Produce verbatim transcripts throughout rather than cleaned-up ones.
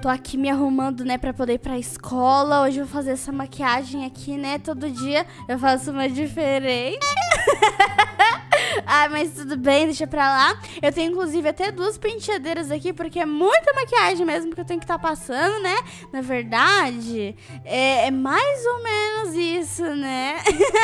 tô aqui me arrumando, né, pra poder ir pra escola. Hoje eu vou fazer essa maquiagem aqui, né, todo dia eu faço uma diferente. Ah, mas tudo bem, deixa pra lá. Eu tenho, inclusive, até duas penteadeiras aqui, porque é muita maquiagem mesmo que eu tenho que estar tá passando, né? Na verdade, é, é mais ou menos isso, né?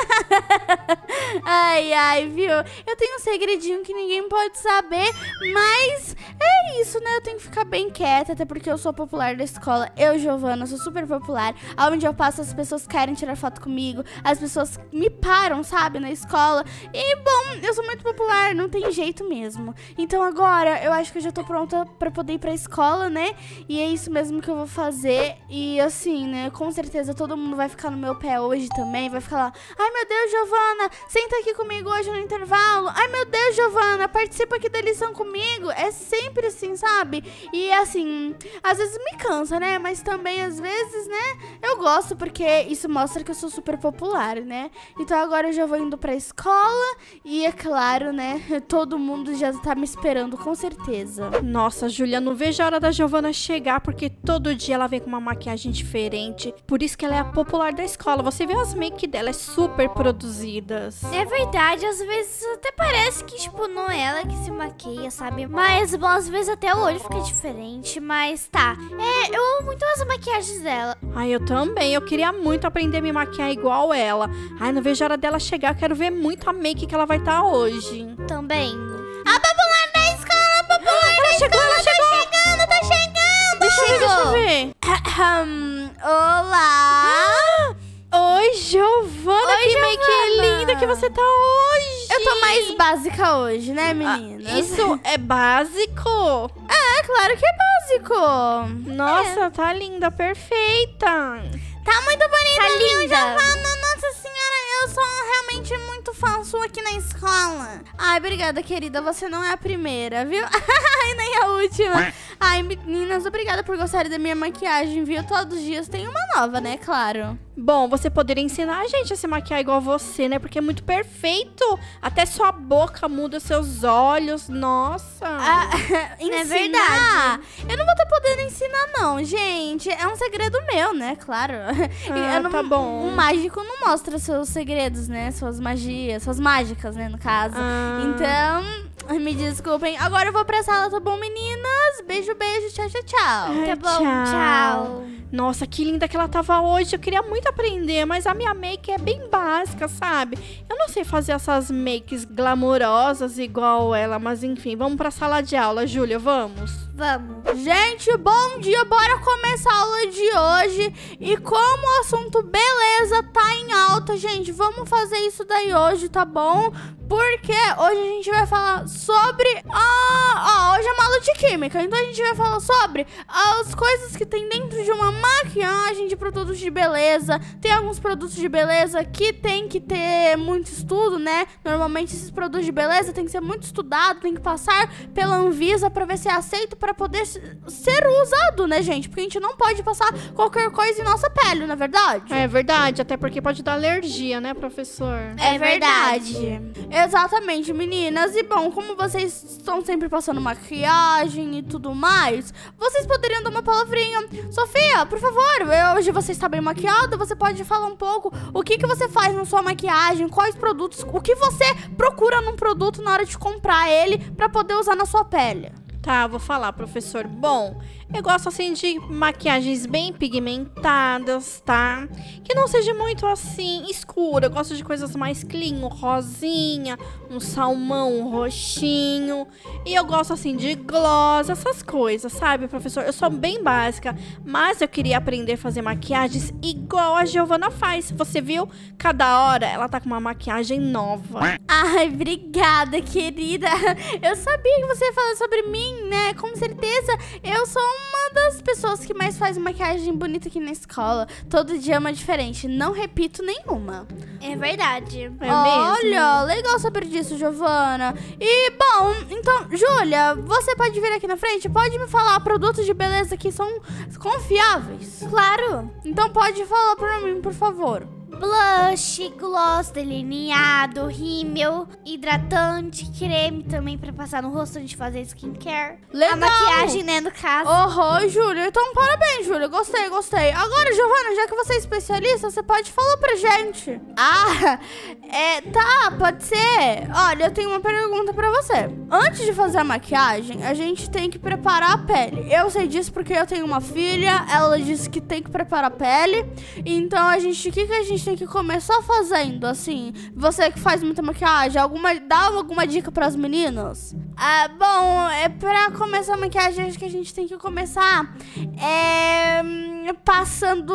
Ai, ai, viu? Eu tenho um segredinho que ninguém pode saber, mas é isso, né? Eu tenho que ficar bem quieta, até porque eu sou popular da escola. Eu, Giovana, sou super popular. Aonde eu passo, as pessoas querem tirar foto comigo. As pessoas me param, sabe, na escola. E, bom, eu sou muito popular, não tem jeito mesmo. Então agora, eu acho que eu já tô pronta pra poder ir pra escola, né? E é isso mesmo que eu vou fazer. E assim, né, com certeza todo mundo vai ficar no meu pé hoje também. Vai ficar lá, ai meu Deus, Giovana, senta aqui comigo hoje no intervalo. Ai meu Deus, Giovana, participa aqui da lição comigo. É sempre assim, sabe? E assim, às vezes me cansa, né? Mas também às vezes, né, eu gosto porque isso mostra que eu sou super popular, né? Então agora eu já vou indo pra escola. E é claro, né, todo mundo já tá me esperando, com certeza. Nossa, Júlia, não vejo a hora da Giovana chegar, porque todo dia ela vem com uma maquiagem diferente. Por isso que ela é a popular da escola. Você vê as make dela, é super produzidas. É verdade, às vezes até parece que, tipo, não é ela que se maquia, sabe? Mas, bom, às vezes até o olho fica diferente, mas tá. É, eu amo muito as maquiagens dela. Ai, eu também. Eu queria muito aprender a me maquiar igual ela. Ai, não vejo a hora dela chegar. Eu quero ver muito a make que ela vai estar hoje. Também. A popular da escola, a popular ela da chegou, escola, ela chegou. tá chegando, tá chegando. Deixa eu ver, deixa eu ver. Ahem, olá. Oi, Giovana, Oi, que make Giovana. linda que você tá hoje. Eu tô mais básica hoje, né, meninas? Ah, isso é básico? É, claro que é básico. Nossa, tá linda, perfeita. Tá muito bonita, Tá viu, linda. Giovana? Nossa senhora, eu sou realmente muito fã sua aqui na escola. Ai, obrigada, querida. Você não é a primeira, viu? Ai, nem a última. Ai, meninas, obrigada por gostarem da minha maquiagem, viu? Todos os dias tem uma nova, né? Claro. Bom, você poderia ensinar a gente a se maquiar igual você, né? Porque é muito perfeito. Até sua boca muda, seus olhos. Nossa. Ah, ensinar? É verdade. Eu não vou estar podendo ensinar, não, gente. É um segredo meu, né? Claro. Ah, Eu não- tá bom. Um mágico não mostra seus segredos, né? Suas magias, suas mágicas, né? No caso. Ah. Então, me desculpem. Agora eu vou pra sala, tá bom, meninas? Beijo, beijo. Tchau, tchau, tchau. Ai, Tá bom, tchau. Nossa, que linda que ela tava hoje. Eu queria muito aprender, mas a minha make é bem básica, sabe? Eu não sei fazer essas makes glamourosas igual ela, mas enfim, vamos pra sala de aula, Júlia, vamos? Vamos. Gente, bom dia, bora começar a aula de hoje. E como o assunto beleza tá em alta, gente, vamos fazer isso daí hoje, tá bom? Porque hoje a gente vai falar sobre... Ah, ó, hoje é uma aula de química, então a gente vai falar sobre as coisas que tem dentro de uma maquiagem de produtos de beleza. Tem alguns produtos de beleza que tem que ter muito estudo, né? Normalmente esses produtos de beleza tem que ser muito estudado, tem que passar pela Anvisa pra ver se é aceito pra poder ser usado, né, gente? Porque a gente não pode passar qualquer coisa em nossa pele, não é verdade? É verdade, até porque pode dar alergia, né, professor? É É verdade. verdade. Exatamente, meninas. E bom, como vocês estão sempre passando maquiagem e tudo mais, vocês poderiam dar uma palavrinha. Sofia, por favor, hoje você está bem maquiada, você pode falar um pouco o que, que você faz na sua maquiagem, quais produtos, o que você procura num produto na hora de comprar ele pra poder usar na sua pele. Tá, vou falar, professor. Bom, eu gosto assim de maquiagens bem pigmentadas, tá? Que não seja muito assim escura. Eu gosto de coisas mais clean, um rosinha, um salmão, um roxinho. E eu gosto assim de gloss, essas coisas, sabe, professor? Eu sou bem básica, mas eu queria aprender a fazer maquiagens igual a Giovana faz. Você viu? Cada hora ela tá com uma maquiagem nova. Ai, obrigada, querida. Eu sabia que você ia falar sobre mim, né? Com certeza, eu sou uma das pessoas que mais faz maquiagem bonita aqui na escola. Todo dia é uma diferente, não repito nenhuma. É verdade. É Olha, legal saber disso, Giovana. E, bom, então, Júlia, você pode vir aqui na frente? Pode me falar produtos de beleza que são confiáveis? Claro. Então pode falar pra mim, por favor. blush, gloss, delineado, rímel, hidratante, creme também pra passar no rosto antes de fazer skincare. Legal. A maquiagem, né, no caso. Aham, Júlia. Então, parabéns, Júlia. Gostei, gostei. Agora, Giovana, já que você é especialista, você pode falar pra gente. Ah, é, tá, pode ser. Olha, eu tenho uma pergunta pra você. Antes de fazer a maquiagem, a gente tem que preparar a pele. Eu sei disso porque eu tenho uma filha, ela disse que tem que preparar a pele. Então, a gente, o que, que a gente tem que começar fazendo? Assim, você que faz muita maquiagem, alguma, dá alguma dica pras meninas? Ah, bom, é pra começar a maquiagem, acho que a gente tem que começar é, passando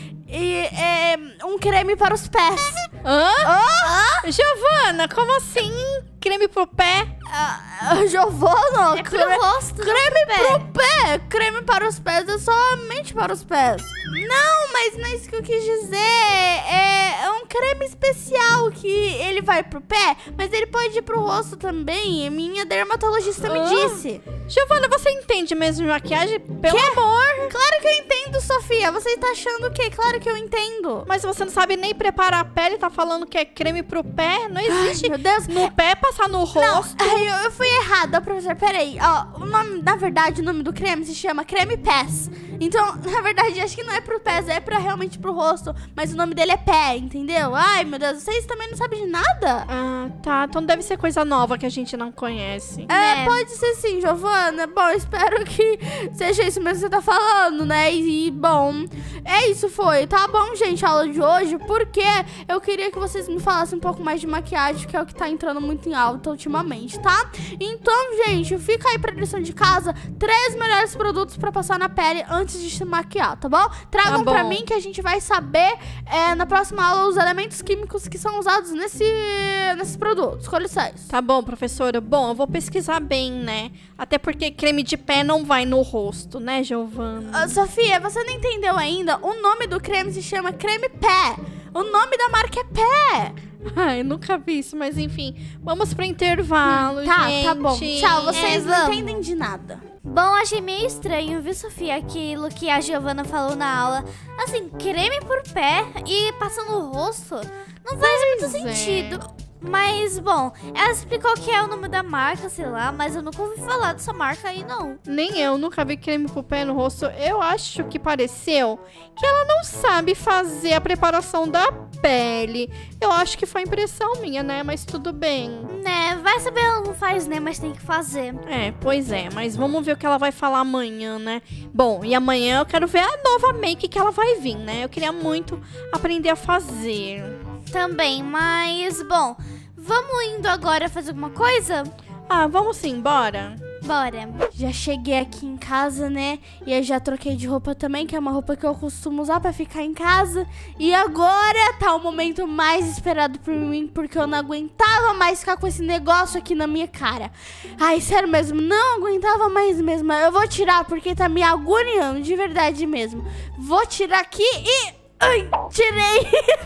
é, um creme para os pés. Hã? Oh! Giovana, como assim? Creme pro pé? Ah, Giovana, É pro creme, rosto, não creme pro pé. pro pé. Creme para os pés é somente para os pés. Não, mas não é isso que eu quis dizer. É, é um creme especial que ele vai pro pé, mas ele pode ir pro rosto também. Minha dermatologista me Ah. disse. Giovana, você entende mesmo de maquiagem? Pelo amor! Claro que eu entendo, Sofia. Você tá achando o quê? Claro que eu entendo. Mas você não sabe nem preparar a pele, tá falando que é creme pro pé? Não existe. Meu Deus. No pé, passar no rosto. Ai, eu, eu fui errada, professor. Peraí. Ó, o nome, na verdade, o nome do creme se chama Creme Pés. Então, na verdade, acho que não é pro pés, é pra realmente pro rosto. Mas o nome dele é pé, entendeu? Ai, meu Deus, vocês também não sabem de nada? Ah, tá. Então deve ser coisa nova que a gente não conhece. É, Né? pode ser sim, Giovana. Bom, espero que seja isso mesmo que você tá falando, né? E, bom, é isso foi. Tá bom, gente, a aula de hoje, porque eu queria que vocês me falassem um pouco mais de maquiagem, que é o que tá entrando muito em alta ultimamente, tá? Então, gente, fica aí pra lição de casa. Três melhores produtos pra passar na pele antes de se maquiar, tá bom? Tragam Tá bom. pra mim que a gente vai saber é, na próxima aula os elementos químicos que são usados nesse, nesses produtos. Com licença. Tá bom, professora. Bom, eu vou pesquisar bem, né? Até porque creme de pé não vai no rosto, né, Giovana? Ah, Sofia, você não entendeu ainda? O nome do creme se chama Creme Pé. O nome da marca é Pé. Ai, nunca vi isso, mas enfim. Vamos pro intervalo, Tá, gente. tá bom. Tchau, vocês É, não vamos. entendem de nada. Bom, achei meio estranho, viu, Sofia, aquilo que a Giovana falou na aula. Assim, creme por pé e passando no rosto. Não faz muito é. sentido. Mas, bom, ela explicou que é o nome da marca, sei lá, mas eu nunca ouvi falar dessa marca aí, não. Nem eu, nunca vi creme pro pé no rosto. Eu acho que pareceu que ela não sabe fazer a preparação da pele. Eu acho que foi impressão minha, né? Mas tudo bem. Né, vai saber, ela não faz, né, mas tem que fazer. É, pois é, mas vamos ver o que ela vai falar amanhã, né? Bom, e amanhã eu quero ver a nova make que ela vai vir, né? Eu queria muito aprender a fazer. Também, mas, bom, vamos indo agora fazer alguma coisa? Ah, vamos sim, bora? Bora. Já cheguei aqui em casa, né? E eu já troquei de roupa também, que é uma roupa que eu costumo usar pra ficar em casa. E agora tá o momento mais esperado por mim, porque eu não aguentava mais ficar com esse negócio aqui na minha cara. Ai, sério mesmo, não aguentava mais mesmo. Eu vou tirar porque tá me agoniando, de verdade mesmo. Vou tirar aqui e... Ai, tirei!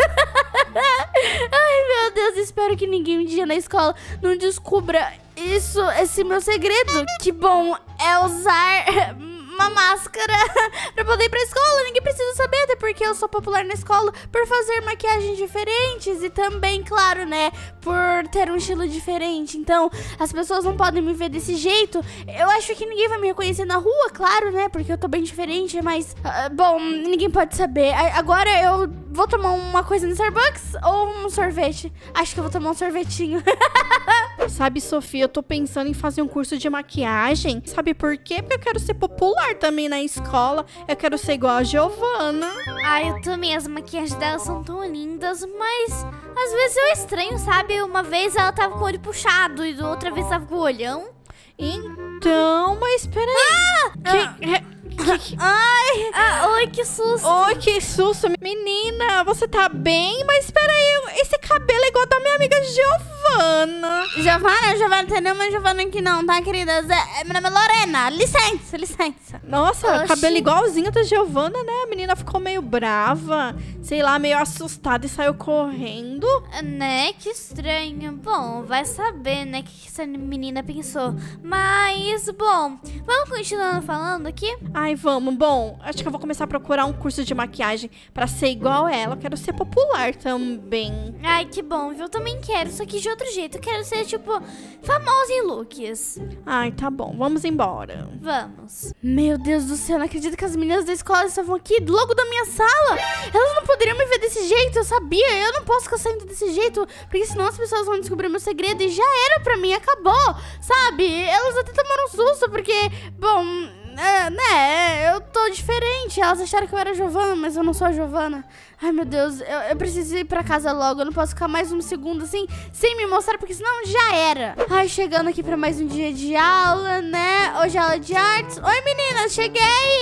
Ai, meu Deus, espero que ninguém um dia na escola não descubra isso, esse meu segredo. Que bom é usar uma máscara pra poder ir pra escola. Ninguém precisa saber, até porque eu sou popular na escola por fazer maquiagens diferentes e também, claro, né, por ter um estilo diferente. Então, as pessoas não podem me ver desse jeito. Eu acho que ninguém vai me reconhecer na rua, claro, né, porque eu tô bem diferente, mas, ah, bom, ninguém pode saber. A- Agora eu vou tomar uma coisa no Starbucks ou um sorvete? Acho que eu vou tomar um sorvetinho. Sabe, Sofia, eu tô pensando em fazer um curso de maquiagem. Sabe por quê? Porque eu quero ser popular também na escola. Eu quero ser igual a Giovana. Ai, eu também, as maquiagens dela são tão lindas, mas às vezes eu estranho, sabe? Uma vez ela tava com o olho puxado e outra vez tava com o olhão. Então, mas peraí. Que- é- que- que- Ai, Ah, oi, que susto. Oi, que susto. Menina, você tá bem? Mas peraí, esse cabelo é igual da minha amiga Giovana. Giovana, Giovana, não tem nenhuma Giovana aqui não, tá, queridas? É, meu nome é Lorena. Licença, licença. Nossa, Oxi. cabelo igualzinho da Giovana, né? A menina ficou meio brava. sei lá, meio assustada e saiu correndo. Né? Que estranho. Bom, vai saber, né, o que essa menina pensou. Mas, bom, vamos continuando falando aqui? Ai, vamos. Bom, acho que eu vou começar a procurar um curso de maquiagem pra ser igual ela. Eu quero ser popular também. Ai, que bom, viu? Eu também quero, só que de outro jeito. Eu quero ser, tipo, famosa em looks. Ai, tá bom. Vamos embora. Vamos. Meu Deus do céu, não acredito que as meninas da escola estavam aqui logo da minha sala. Elas não poderiam me ver desse jeito, eu sabia. Eu não posso ficar saindo desse jeito, porque senão as pessoas vão descobrir meu segredo e já era pra mim, acabou, sabe? Elas até tomaram um susto, porque, bom, é, né, eu tô diferente. Elas acharam que eu era a Giovana, mas eu não sou a Giovana. Ai, meu Deus, eu, eu preciso ir pra casa logo. Eu não posso ficar mais um segundo assim, sem me mostrar, porque senão já era. Ai, chegando aqui pra mais um dia de aula, né? Hoje é aula de artes. Oi, meninas, cheguei!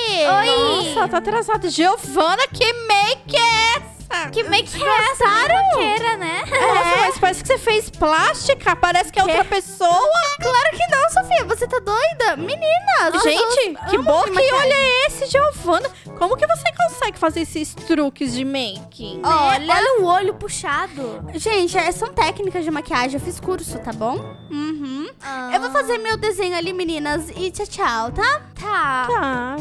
Oi! Nossa, tá atrasada. Giovana, que make é essa? Que make é essa? Roqueira, né? Nossa, mas parece que você fez plástica. Parece que é outra pessoa. Claro que não, Sofia. Você tá doida? Meninas! Gente, elas que amam boca maquiagem. e olho é esse, Giovana? Como que você consegue fazer esses truques de make? Olha, olha o olho puxado. Gente, é- são técnicas de maquiagem. Eu fiz curso, tá bom? Uhum. Ah, Eu vou fazer meu desenho ali, meninas. E tchau, tchau, tá? Tá. Tá,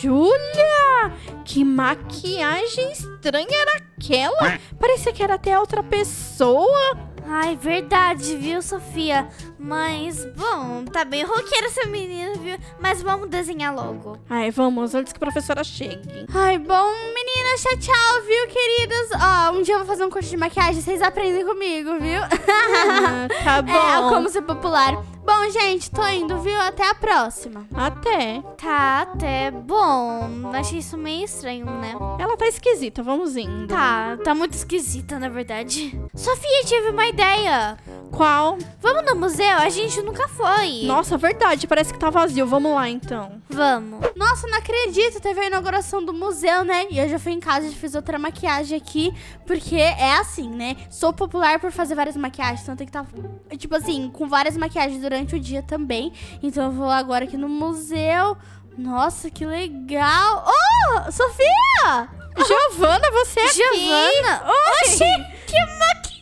Júlia, que maquiagem estranha era aquela? Parecia que era até outra pessoa. Ai, verdade, viu, Sofia? Mas, bom, tá bem roqueira essa menina, viu? Mas vamos desenhar logo. Ai, vamos, antes que a professora chegue. Ai, bom, meninas, tchau, tchau, viu, queridas? Ó, um dia eu vou fazer um curso de maquiagem. Vocês aprendem comigo, viu? Ah, tá bom. É, como ser popular. Bom, gente, tô indo, viu? Até a próxima. Até. Tá, até bom. Achei isso meio estranho, né? Ela tá esquisita, vamos indo. Tá, tá muito esquisita, na verdade. Sofia, tive uma ideia. Qual? Vamos no museu? A gente nunca foi. Nossa, verdade, parece que tá vazio. Vamos lá, então. Vamos. Nossa, não acredito, teve a inauguração do museu, né? E eu já fui em casa e fiz outra maquiagem aqui, porque é assim, né? Sou popular por fazer várias maquiagens, então tem que estar, tipo assim, com várias maquiagens durante o dia também. Então eu vou agora aqui no museu. Nossa, que legal! Oh, Sofia! Giovana, você é aqui? Giovana? Oxi! Que maqui...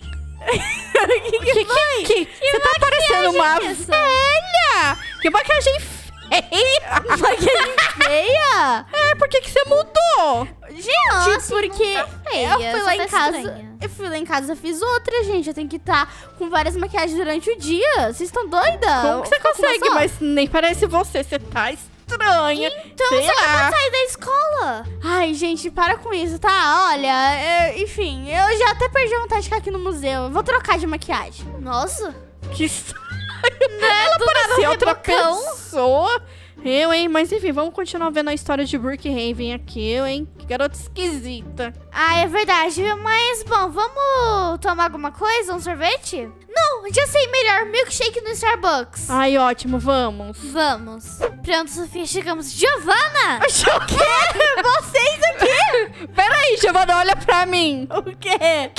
Que que foi? Que, que você tá parecendo uma é essa? velha! Que maquiagem feia! Maquiagem feia! É, por que que você mudou? Gente, Nossa, porque não tá feia, eu fui só lá tá em casa. estranha. Eu fui lá em casa, fiz outra, gente. Eu tenho que estar com várias maquiagens durante o dia. Vocês estão doidas? Como que você consegue? Mas nem parece você, você tá estranha. Então Sei você lá. vai sair da escola. Ai, gente, para com isso, tá? Olha, é, enfim, eu já até perdi a vontade de ficar aqui no museu. Eu vou trocar de maquiagem. Nossa. Que estranho. Ela Parecia outra rebocão. pessoa. Eu, hein? Mas enfim, vamos continuar vendo a história de Brookhaven aqui, eu, hein? Que garota esquisita. Ah, é verdade, viu? Mas, bom, vamos tomar alguma coisa? Um sorvete? Não, já sei melhor. Milkshake no Starbucks. Ai, ótimo, vamos. Vamos. Pronto, Sofia, chegamos. Giovana! O quê? Vocês aqui? Peraí, Giovana, olha pra mim. O quê?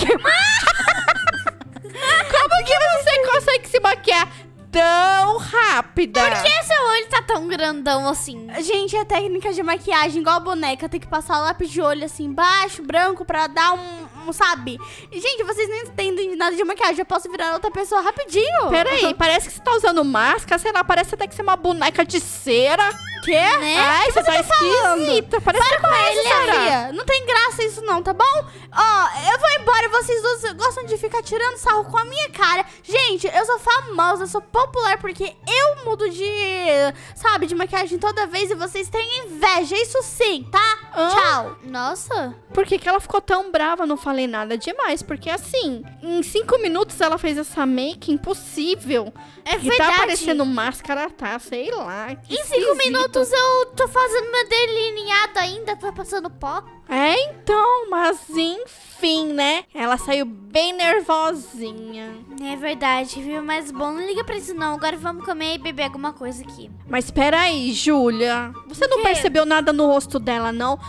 Como que você consegue se maquiar tão rápida? Por que seu olho tá tão grandão assim? Gente, é técnica de maquiagem igual a boneca. Tem que passar o lápis de olho assim, baixo, branco, pra dar um, um sabe? E, gente, vocês não entendem de nada de maquiagem. Eu posso virar outra pessoa rapidinho. Peraí, parece que você tá usando máscara, sei lá, parece até que você é uma boneca de cera. Quê? Né? Ai, você tá esquisita. Parece que Para parece ele, cera. Sofia. Não tem graça isso não, tá bom? Ó, eu vou embora. Vocês dois gostam de ficar tirando sarro com a minha cara. Gente, eu sou famosa, eu sou popular porque eu mudo de, sabe, de maquiagem toda vez e vocês têm inveja. Isso sim, tá? Hã? Tchau. Nossa. Por que que ela ficou tão brava? Não falei nada demais. Porque assim, em cinco minutos ela fez essa make impossível. É E verdade. tá parecendo máscara, tá? Sei lá. que Em cinco esquisito. minutos eu tô fazendo meu delineado ainda, tá passando pó. É, então, mas enfim, né? Ela saiu bem nervosinha. É verdade, viu? Mas bom, não liga pra isso não. Agora vamos comer e beber alguma coisa aqui. Mas peraí, Júlia. Você não quê? percebeu nada no rosto dela, não?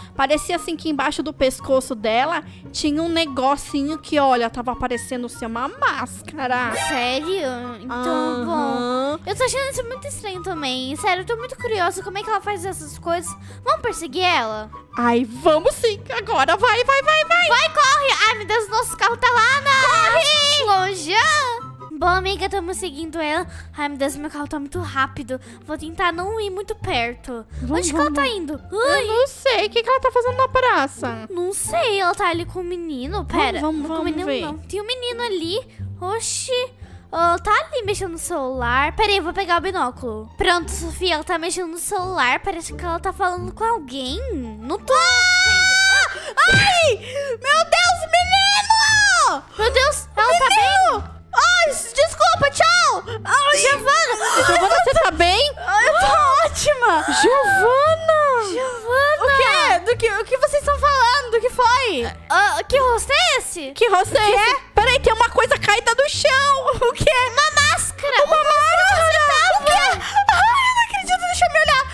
Parecia assim que embaixo do pescoço dela tinha um negocinho que, olha, tava parecendo ser uma máscara. Sério? Então, bom. Aham. Eu tô achando isso muito estranho também. Sério, eu tô muito curiosa como é que ela faz essas coisas. Vamos perseguir ela? Ai, vamos sim. Agora vai, vai, vai, vai. Vai, corre! Ai, meu Deus, nosso carro tá lá na... Corre! Longe! Bom, amiga, estamos seguindo ela. Ai, meu Deus, meu carro tá muito rápido. Vou tentar não ir muito perto. Vamos, Onde que ela vamos. tá indo? Eu Ai, não sei. O que, que ela tá fazendo na praça? não sei, ela tá ali com o menino. Pera, vamos, com o vamos menino ver. não. Tem um menino ali. Oxi. Ela tá ali mexendo no celular. Pera aí, eu vou pegar o binóculo. Pronto, Sofia, ela tá mexendo no celular. Parece que ela tá falando com alguém. Não tô vendo. Ai! Meu Deus, menino! Meu Deus, ela tá bem? Ai, desculpa, tchau! Ai, Giovana! Giovana, você tá bem? Ai, eu tô ótima! Giovana! Giovana! O quê? Do que, o que vocês estão falando? Do que foi? Ah, que rosto é esse? Que rosto é esse? Peraí, tem uma coisa caída do chão. O quê? Uma máscara! Uma máscara! O quê? Ai, eu não acredito, deixa eu me olhar!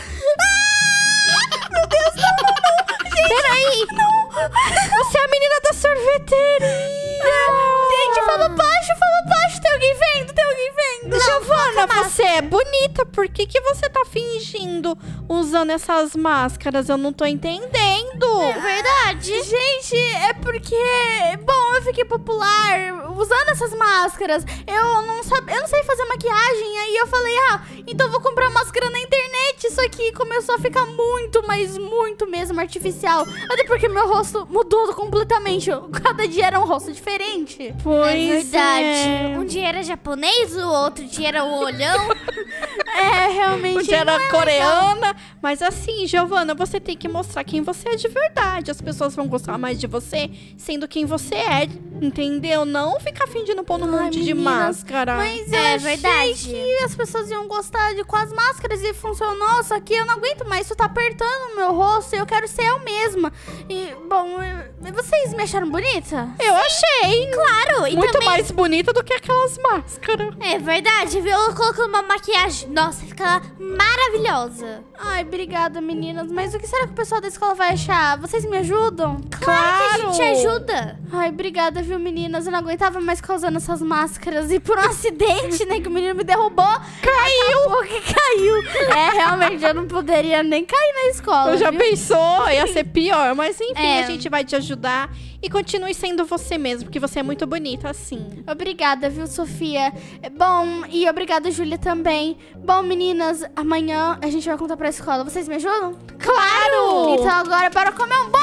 Ah! Meu Deus, não, não, não! Gente, Peraí! não! Você é a menina da sorveteria! Gente, fala baixo, fala baixo! Tem alguém vendo, tem alguém vendo! Giovana, você é bonita. Por que, que você tá fingindo usando essas máscaras? Eu não tô entendendo. É verdade. Gente, é porque, bom, eu fiquei popular usando essas máscaras. Eu não sabe, eu não sei fazer maquiagem, aí eu falei, ah, então eu vou comprar máscara na internet. Isso aqui começou a ficar muito, mas muito mesmo artificial. Até porque meu rosto mudou completamente. Cada dia era um rosto diferente. Pois É verdade. é. Um dia era japonês, o outro dia era o olhão. É, realmente. Você não era é coreana. Mas assim, Giovana, você tem que mostrar quem você é de verdade. As pessoas vão gostar mais de você sendo quem você é, entendeu? Não ficar fingindo pôr um Ai, monte de meninas, máscara. Mas eu É achei verdade. que as pessoas iam gostar de com as máscaras e funcionou. Só que eu não aguento mais. Isso tá apertando o meu rosto e eu quero ser eu mesma. E, bom, eu- vocês me acharam bonita? Eu achei. Claro, e Muito também... mais bonita do que aquelas máscaras. É verdade, viu? Ela colocou uma maquiagem. Nossa, fica maravilhosa. Ai, obrigada, meninas. Mas o que será que o pessoal da escola vai achar? Vocês me ajudam? Claro que a gente ajuda. Ai, obrigada, viu, meninas? Eu não aguentava mais ficar usando essas máscaras. E por um acidente, né, que o menino me derrubou, caiu. O que caiu? É, realmente, eu não poderia nem cair na escola, Eu já viu? pensou, ia ser pior. Mas enfim, É. a gente vai te ajudar. E continue sendo você mesmo, porque você é muito bonita assim. Obrigada, viu, Sofia? É bom, e obrigada, Júlia, também. Bom, meninas, amanhã a gente vai contar pra escola. Vocês me ajudam? Claro! Então agora, bora comer um